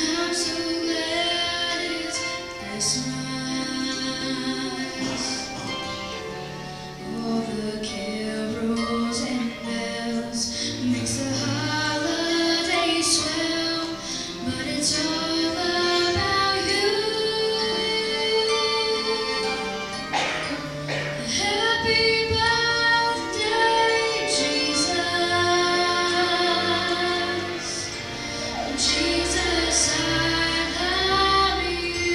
I'm so glad it's Christmas. All the carols and bells makes the holiday swell, but it's all about you. Happy birthday, Jesus. Jesus, I love you.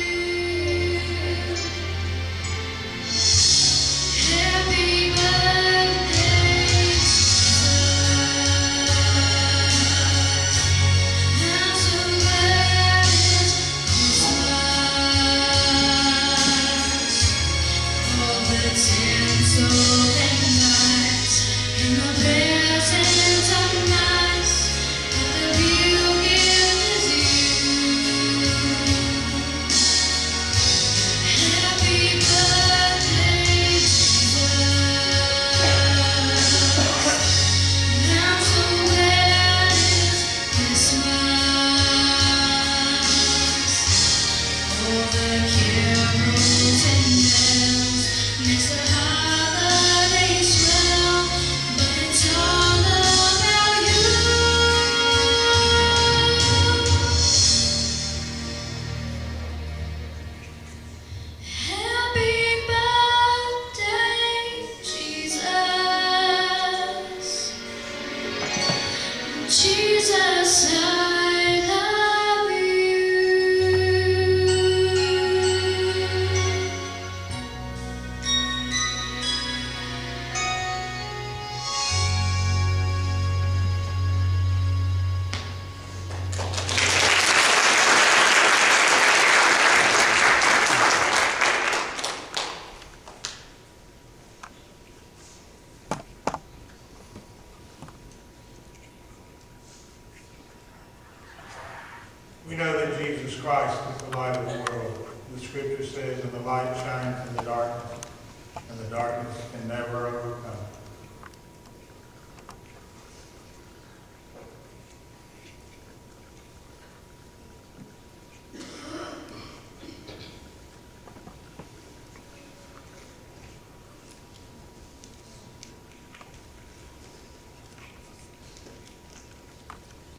Happy birthday, Jesus. I'm so glad it's Christmas. All the tinsel and lights and the presents are nice, but the real gift is you. Happy birthday, Jesus. I'm so glad it's Christmas. All the carols and bells makes the holiday swell, but it's all about you. Happy birthday, Jesus. Jesus, I love you. We know that Jesus Christ is the light of the world. The scripture says, and the light shines in the darkness, and the darkness can never overcome.